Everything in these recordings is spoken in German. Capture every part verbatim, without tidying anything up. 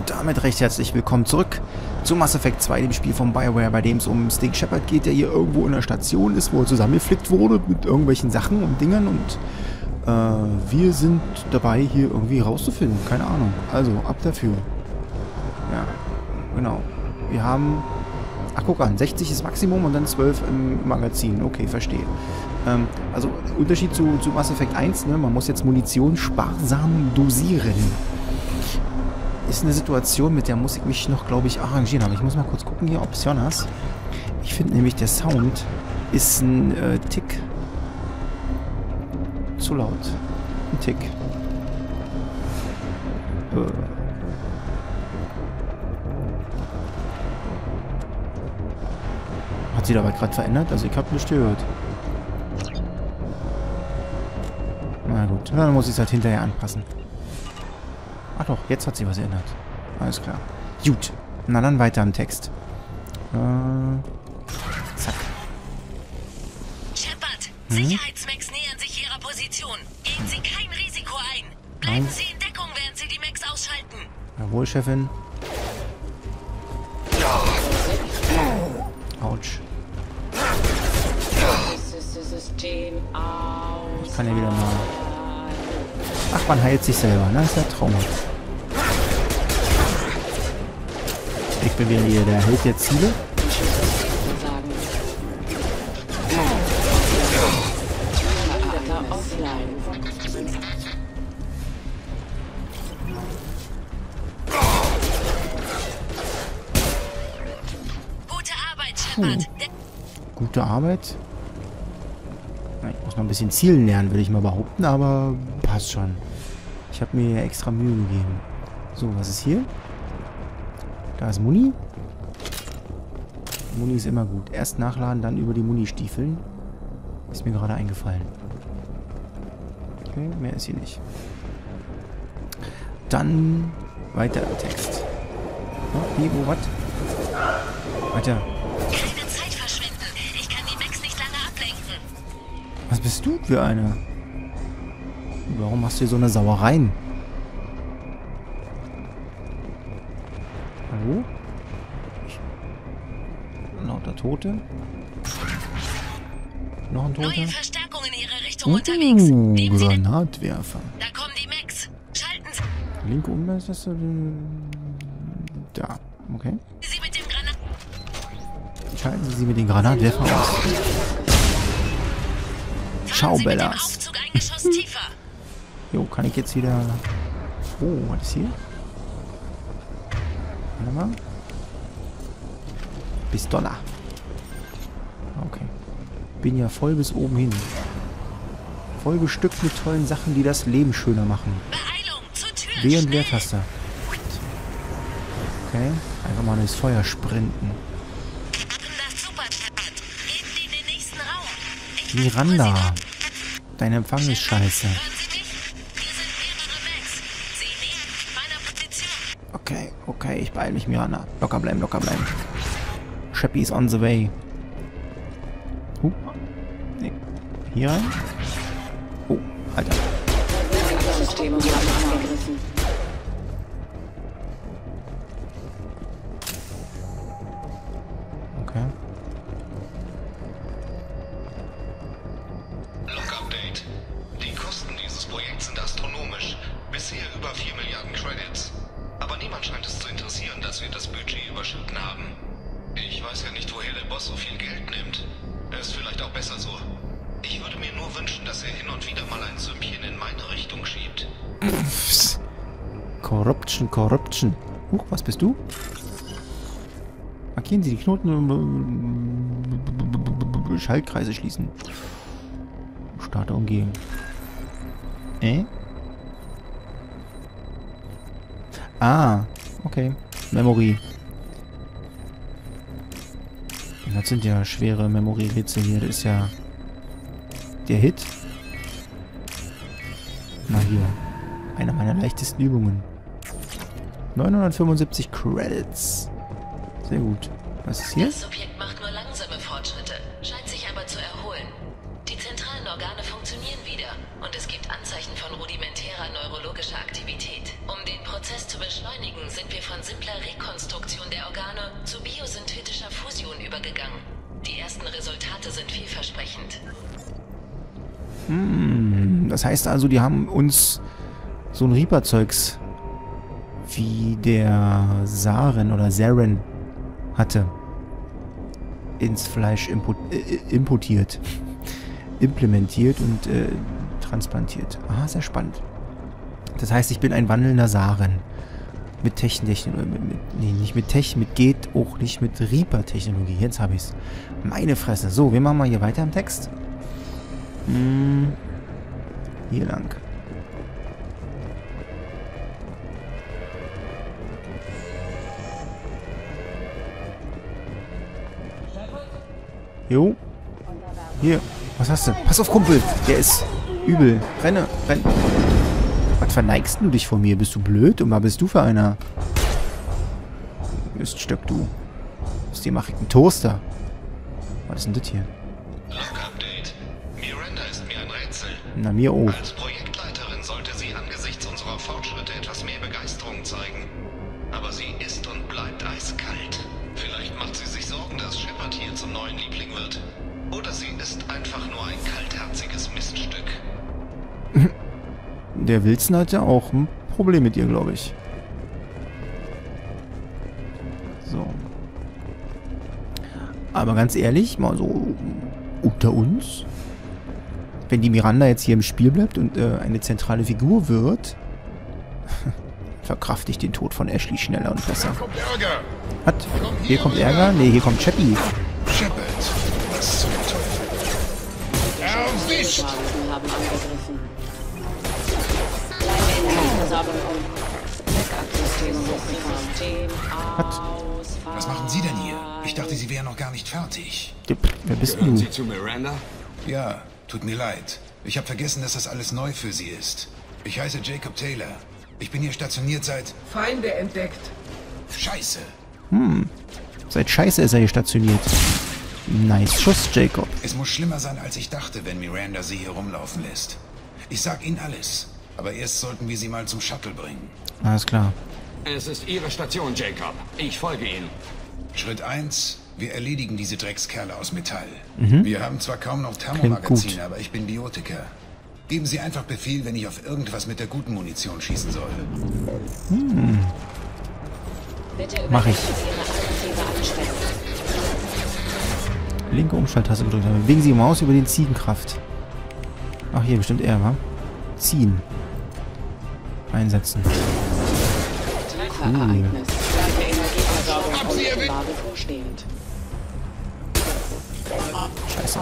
Und damit recht herzlich willkommen zurück zu Mass Effect zwei, dem Spiel von BioWare, bei dem es um Sting Shepard geht, der hier irgendwo in der Station ist, wo er zusammengeflickt wurde mit irgendwelchen Sachen und Dingen, und äh, wir sind dabei, hier irgendwie rauszufinden. Keine Ahnung. Also, ab dafür. Ja, genau. Wir haben... Ach, guck an, sechzig ist Maximum und dann zwölf im Magazin. Okay, verstehe. Ähm, also, Unterschied zu, zu Mass Effect eins, ne? Man muss jetzt Munition sparsam dosieren. Ist eine Situation, mit der muss ich mich noch, glaube ich, arrangieren. Aber ich muss mal kurz gucken hier, Optionas. Ich finde nämlich, der Sound ist ein äh, Tick zu laut. Ein Tick. Äh. Hat sich da was gerade verändert? Also ich habe nicht gehört. Na gut, dann muss ich es halt hinterher anpassen. Ach doch, jetzt hat sich was geändert. Alles klar. Gut. Na dann weiter im Text. Äh, zack. Shepard, Hm? Sicherheitsmechs nähern sich ihrer Position. Gehen Sie kein Risiko ein. Bleiben Nein. Sie in Deckung, während Sie die Mechs ausschalten. Jawohl, Chefin. Autsch. Ich kann ja wieder mal... Ach, man heilt sich selber, ne? Das ist ja Trauma. Ich bin wieder hier der Held der Ziele. Gute Arbeit, Shepard. Der Gute Arbeit. Na, ich muss noch ein bisschen zielen lernen, würde ich mal behaupten, aber passt schon. Ich habe mir extra Mühe gegeben. So, was ist hier? Da ist Muni. Muni ist immer gut. Erst nachladen, dann über die Muni-Stiefeln. Ist mir gerade eingefallen. Okay, mehr ist hier nicht. Dann weiter im Text. Oh, wie, wo, was? Weiter. keine Zeit verschwenden. Ich kann die Mechs nicht lange ablenken. Was bist du für eine? Warum machst du hier so eine Sauereien? Hallo? Ich... Lauter Tote? Noch ein Toter? Neue Verstärkungen in Ihre Richtung unterwegs. Uh, Nehmen Sie den... Granatwerfer. Da kommen die Mechs. Schalten Linke um, ist das so... Da, okay. Sie mit dem Granat... Schalten Sie sie mit den Granatwerfer aus. Fahren Ciao, Sie mit dem Bellas. Aufzug ein Geschoss tiefer. Jo, kann ich jetzt wieder... Oh, was ist hier? Warte mal. Pistola. Okay. Bin ja voll bis oben hin. Voll bestückt mit tollen Sachen, die das Leben schöner machen. Beeilung, zur Tür. W und schnell. Leertaste. Okay. Einfach mal durchs Feuer sprinten. Das super, Shepard. Gehen Sie in den nächsten Raum. Ich Miranda. versuche Dein Empfang ist Sie scheiße. dort. Hören Sie mich? Hier sind mehrere Mechs. Sie nähern meiner Position. Okay, okay, ich beeil mich, Miranda. Locker bleiben, locker bleiben. Sheppy is on the way. Huh. Nee. Hier rein. Oh, Alter. Systeme wurden angegriffen. Okay. Log-Update. Die Kosten dieses Projekts sind astronomisch. Bisher über vier Milliarden Credits. Aber niemand scheint es zu interessieren, dass wir das Budget überschritten haben. Ich weiß ja nicht, woher der Boss so viel Geld nimmt. Ist vielleicht auch besser so. Ich würde mir nur wünschen, dass er hin und wieder mal ein Sümmchen in meine Richtung schiebt. Psst. Corruption, Corruption. Huch, was bist du? Markieren Sie die Knoten. Schaltkreise schließen. Starte Umgehung. Äh? Ah, okay. Memory. Das sind ja schwere Memory-Rätsel hier. Das ist ja der Hit. Na hier. Eine meiner leichtesten Übungen. neunhundertfünfundsiebzig Credits. Sehr gut. Was ist hier? Das Subjekt macht nur langsame Fortschritte, scheint sich aber zu erholen. Die zentralen Organe funktionieren wieder und es gibt Anzeichen von rudimentärer neurologischer Aktivität. Um Um den Prozess zu beschleunigen, sind wir von simpler Rekonstruktion der Organe zu biosynthetischer Fusion übergegangen. Die ersten Resultate sind vielversprechend. Hm, das heißt also, die haben uns so ein Reaper-Zeugs wie der Saren oder Saren hatte ins Fleisch impo äh, importiert, implementiert und äh, transplantiert. Ah, sehr spannend. Das heißt, ich bin ein wandelnder Saren. Mit Technik, mit, mit, nee, nicht mit Tech, mit geht auch nicht mit Reaper-Technologie. Jetzt habe ich es. Meine Fresse. So, wir machen mal hier weiter im Text. Hm, hier lang. Jo. Hier. Was hast du? Pass auf, Kumpel. Der ist übel. Renne. Renn. Was verneigst du dich vor mir? Bist du blöd? Und was bist du für einer? Miststück, du. Aus dir mache ich einen Toaster. Was ist denn das hier? Log-Update. Miranda ist mir ein Rätsel. Na, mir auch. Als Projektleiterin sollte sie angesichts unserer Fortschritte etwas mehr Begeisterung zeigen. Aber sie ist und bleibt eiskalt. Vielleicht macht sie sich Sorgen, dass Shepard hier zum neuen Liebling wird. Oder sie ist einfach nur ein kaltherziges Miststück. Der Wilson hat ja auch ein Problem mit ihr, glaube ich. So. Aber ganz ehrlich, mal so unter uns, wenn die Miranda jetzt hier im Spiel bleibt und äh, eine zentrale Figur wird, verkrafte ich den Tod von Ashley schneller und besser. Hier kommt Ärger. Was? Hier kommt Ärger? Nee, hier kommt Chappie. Shepard, was zum Teufel? Erwischt! Terroristen haben angegriffen. Deine Energieversorgung um. Backup-System hochgefahren. Was machen Sie denn hier? Ich dachte, Sie wären noch gar nicht fertig. Wer bist Gehören du? Sie zu Miranda? Ja, tut mir leid. Ich habe vergessen, dass das alles neu für Sie ist. Ich heiße Jacob Taylor. Ich bin hier stationiert seit... Feinde entdeckt. Scheiße. Seit Scheiße ist er hier stationiert. Nice Schuss, Jacob. Es muss schlimmer sein, als ich dachte, wenn Miranda Sie hier rumlaufen lässt. Ich sag Ihnen alles. Aber erst sollten wir Sie mal zum Shuttle bringen. Alles klar. Es ist Ihre Station, Jacob. Ich folge Ihnen. Schritt eins. Wir erledigen diese Dreckskerle aus Metall. Wir haben zwar kaum noch Thermomagazine, aber ich bin Biotiker. Geben Sie einfach Befehl, wenn ich auf irgendwas mit der guten Munition schießen soll. Bitte Mach ich. überprüfen Sie Ihre aktive Einstellung. Linke Umschalttaste gedrückt haben. Bewegen Sie die Maus über den Ziegenkraft. Ach, hier bestimmt er, wa? Ziehen. Einsetzen. Trefferereignis. Gleiche Energieversorgung unmittelbar bevorstehend. Scheiße.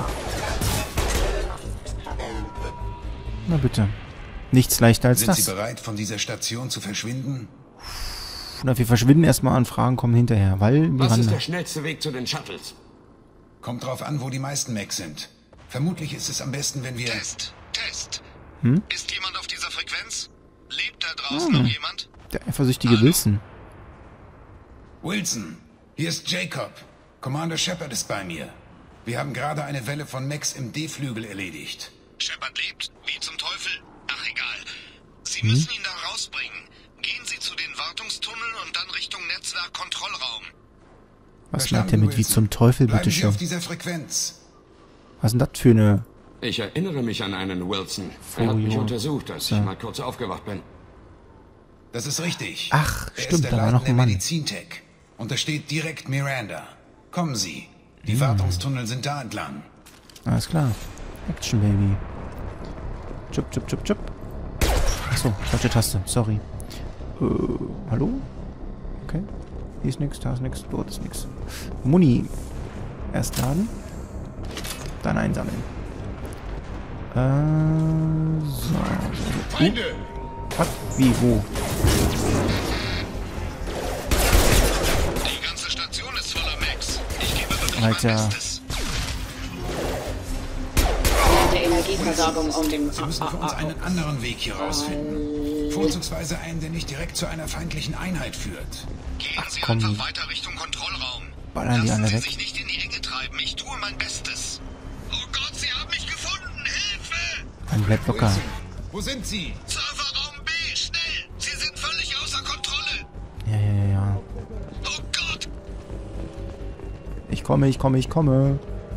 Na bitte. Nichts leichter als Sind Sie das. bereit, von dieser Station zu verschwinden? Oder wir verschwinden erstmal an Fragen, kommen hinterher, weil Was ist Miranda. der schnellste Weg zu den Shuttles? Kommt drauf an, wo die meisten Macs sind. Vermutlich ist es am besten, wenn wir... Test, Test. Hm? Ist jemand auf dieser Frequenz? Lebt da draußen noch jemand? Der eifersüchtige Wilson. Wilson, hier ist Jacob. Commander Shepard ist bei mir. Wir haben gerade eine Welle von Macs im D-Flügel erledigt. Shepard lebt? Wie zum Teufel? Ach, egal. Sie müssen ihn da rausbringen. Gehen Sie zu den Wartungstunneln und dann Richtung Netzwerkkontrollraum. Was meint er mit wie zum Teufel, Bleiben Sie bitteschön? auf dieser Frequenz. Was ist denn das für eine... Ich erinnere mich an einen Wilson. Er hat mich Folio. untersucht, als ich mal kurz aufgewacht bin. Das ist richtig. Ach, er stimmt, ist der da war noch ein leitende Mann. Medizintech. Untersteht direkt Miranda. Kommen Sie. Die Wartungstunnel sind da entlang. Alles klar. Action, Baby. Chup, chup, chup, chup. Achso, falsche Taste. Sorry. Äh, hallo? Okay. Hier ist nix, da ist nix, dort ist nix. Muni. Erst laden. Dann einsammeln. Äh, so. Feinde! Was? Wie? Wo? Die ganze Station ist voller Max. Ich gebe wirklich Alter. mein Bestes. Der Energieversorgung um den... Sie müssen für uns einen anderen Weg hier rausfinden. Vorzugsweise einen, der nicht direkt zu einer feindlichen Einheit führt. Gehen Sie komm. einfach weiter Richtung Kontrollraum. Ballern die Lassen alle Sie weg. sich nicht in die Enge treiben. Ich tue mein Bestes. Oh Gott, Sie haben mich gefunden. Hilfe! Dann bleibt locker. Wilson, wo sind Sie? Serverraum B, schnell! Sie sind völlig Ich komme, ich komme, ich komme.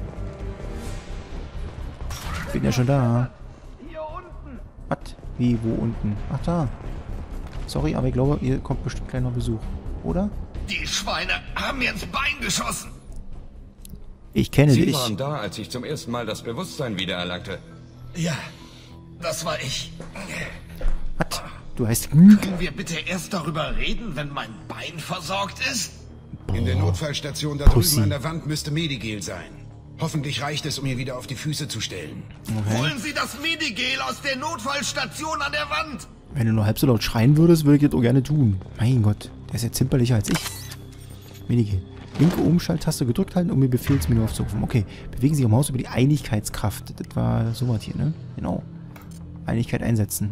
Bin ja schon da. Was? Wie, wo unten? Ach, da. Sorry, aber ich glaube, ihr kommt bestimmt gleich noch Besuch. Oder? Die Schweine haben mir ins Bein geschossen. Ich kenne Sie dich. waren da, als ich zum ersten Mal das Bewusstsein wiedererlangte. Ja, das war ich. Was? Du heißt Glück? Können wir bitte erst darüber reden, wenn mein Bein versorgt ist? In der Notfallstation da Pussy. drüben an der Wand müsste Medigel sein. Hoffentlich reicht es, um ihn wieder auf die Füße zu stellen. Okay. Holen Sie das Medigel aus der Notfallstation an der Wand! Wenn du nur halb so laut schreien würdest, würde ich das auch gerne tun. Mein Gott, der ist ja zimperlicher als ich. Minigel. Linke Umschalttaste gedrückt halten, um mir Befehlsmenü aufzurufen. Okay, bewegen Sie Ihr Maus über die Einigkeitskraft. Das war sowas hier, ne? Genau. Einigkeit einsetzen.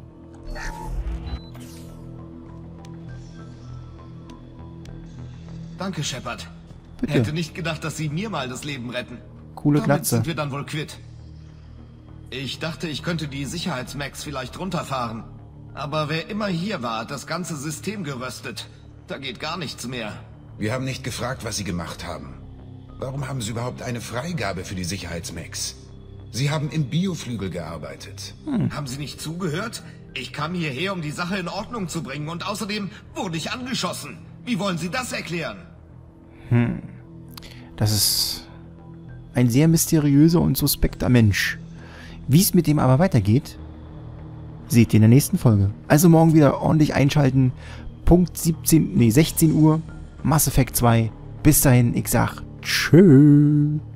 Danke, Shepard. Bitte. Hätte nicht gedacht, dass Sie mir mal das Leben retten. Coole Damit Glatze. sind wir dann wohl quitt. Ich dachte, ich könnte die Sicherheitsmax vielleicht runterfahren. Aber wer immer hier war, hat das ganze System geröstet. Da geht gar nichts mehr. Wir haben nicht gefragt, was Sie gemacht haben. Warum haben Sie überhaupt eine Freigabe für die Sicherheitsmax? Sie haben im Bioflügel gearbeitet. Hm. Haben Sie nicht zugehört? Ich kam hierher, um die Sache in Ordnung zu bringen. Und außerdem wurde ich angeschossen. Wie wollen Sie das erklären? Hm. Das ist ein sehr mysteriöser und suspekter Mensch. Wie es mit dem aber weitergeht, seht ihr in der nächsten Folge. Also morgen wieder ordentlich einschalten. Punkt siebzehn, nee, sechzehn Uhr. Mass Effect zwei. Bis dahin, ich sag tschö.